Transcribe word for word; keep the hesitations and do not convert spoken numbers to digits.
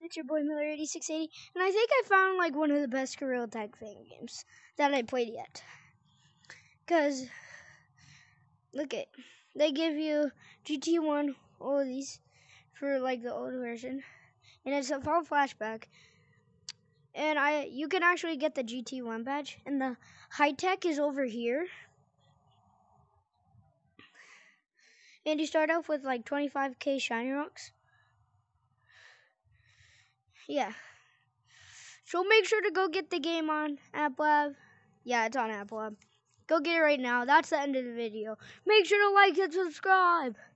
It's your boy Miller eighty-six eighty, and I think I found like one of the best Gorilla Tag fan games that I played yet. Cause look at, they give you G T one, all of these for like the old version, and it's a full flashback. And I, you can actually get the G T one badge, and the high tech is over here. And you start off with like twenty-five K shiny rocks. Yeah. So make sure to go get the game on App Lab. Yeah, it's on App Lab. Go get it right now. That's the end of the video. Make sure to like and subscribe.